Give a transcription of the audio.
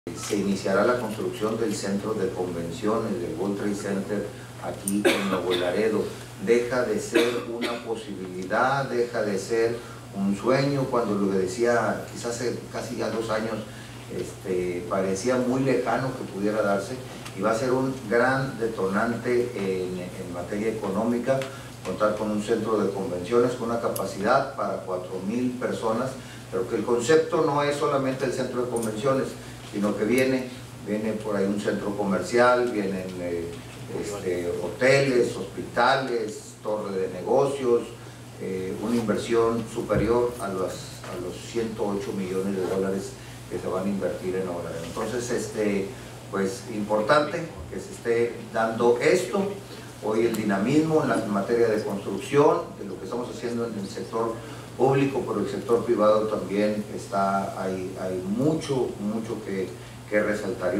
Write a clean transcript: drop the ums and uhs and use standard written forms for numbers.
Se iniciará la construcción del centro de convenciones del World Trade Center aquí en Nuevo Laredo. Deja de ser una posibilidad, deja de ser un sueño. Cuando lo decía, quizás hace casi ya 2 años, parecía muy lejano que pudiera darse, y va a ser un gran detonante en materia económica, contar con un centro de convenciones con una capacidad para 4,000 personas, pero que el concepto no es solamente el centro de convenciones, sino que viene por ahí un centro comercial, vienen hoteles, hospitales, torre de negocios, una inversión superior a los 108 millones de dólares que se van a invertir en Nuevo Laredo. Entonces, pues importante que se esté dando esto. Hoy el dinamismo en la materia de construcción, de lo que estamos haciendo en el sector público, pero el sector privado también hay mucho que resaltar.